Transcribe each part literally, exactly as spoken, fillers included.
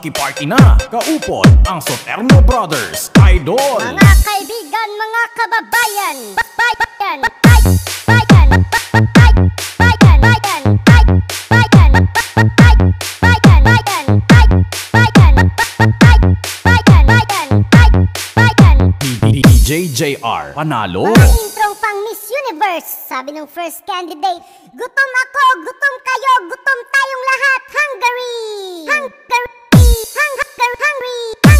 Makiparty na, kaupod ang Soterno Brothers Idol. Mga kaibigan, mga kababayan, bayan, bayan, bayan, bayan, bayan, bayan, bayan, bayan, bayan, D J J R Panalo. mga introng pang Miss Universe. Sabi ng first candidate, gutom ako, gutom kayo, gutom tayong lahat. Hungary! Hungary! Hung Hungary! Hungary!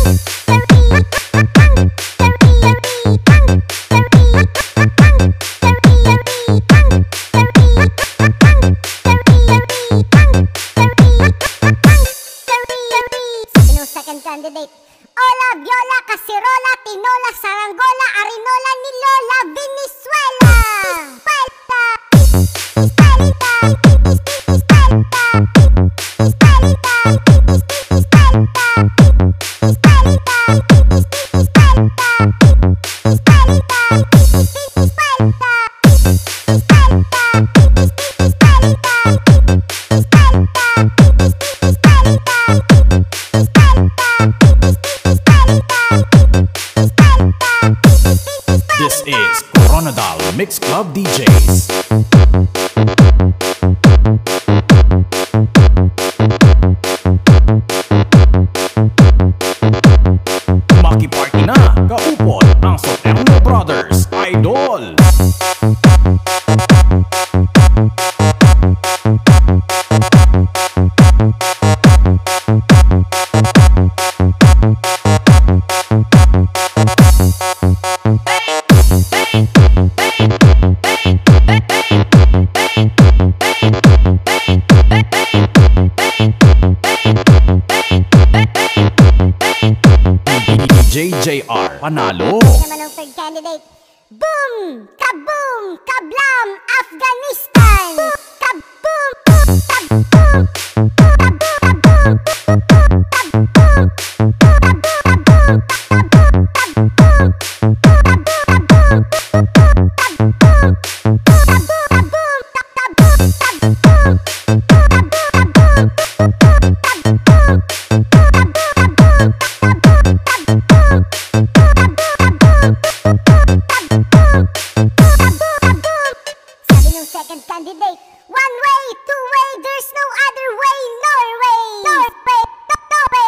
Sabi ng second candidate, Ola, Viola, Cacerola, Tinola, Saranggola, Arinola, ni Lola, Venezuela. Palta, palta, This is Coronadal Mix Club D Js. Makiparty na, kaupod ang Soterno Brothers Idol. D J J R Panalo. naman ang third candidate, boom, kaboom, kablam, Afghanistan. Kaboom, kaboom, kaboom, Sabi ng second candidate, one way, two way, there's no other way, Norway. Norway, Norway,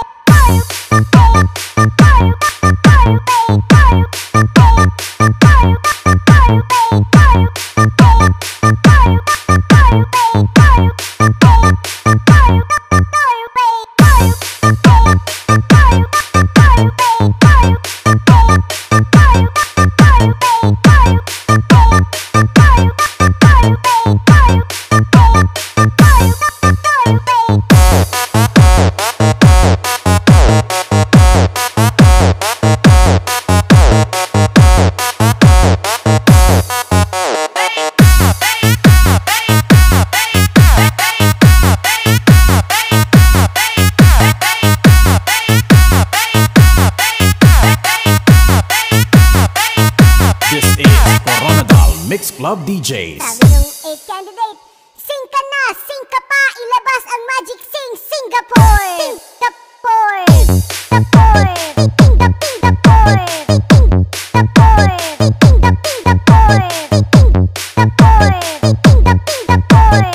This is Coronadal Mix Club D Js. Sabi ng eighth candidate, sing ka na, sing ka pa, ilabas ang magic sing, Singapore! Singapore! Singapore! Singapore! Singapore! Singapore! Singapore! Singapore! Singapore!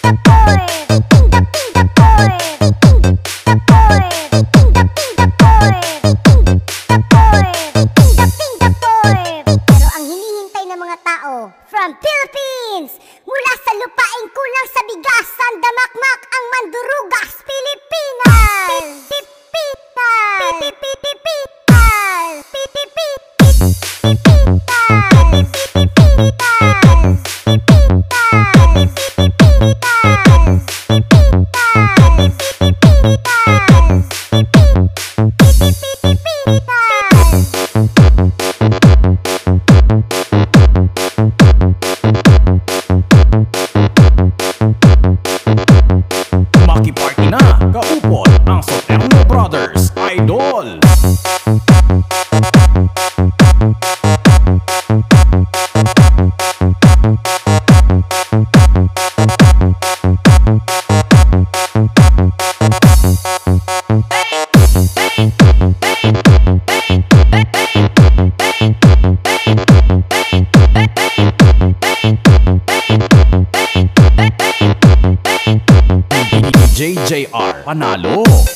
Singapore! J R Panalo.